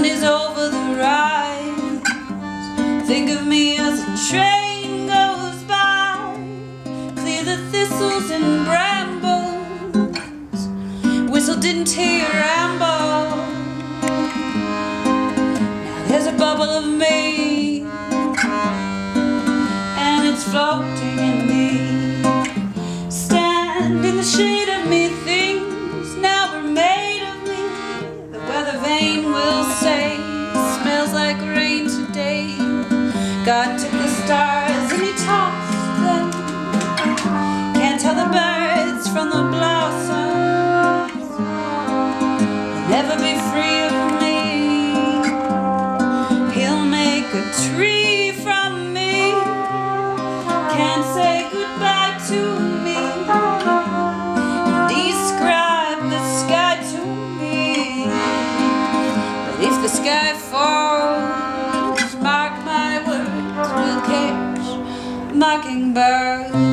is over the rise. Think of me as a train goes by. Clear the thistles and brambles. Whistle, didn't hear your ramble. Now there's a bubble of me, and it's floating in me. Stand in the shade of me, things now were made of me. The weather vane will say, smells like rain today. God took the stars and he tossed them. Can't tell the birds from the blossoms. He'll never be free of me. He'll make a tree from me. Can't say goodbye to me. Describe the sky to me. But if the sky falls, mark my words, we'll catch mockingbirds.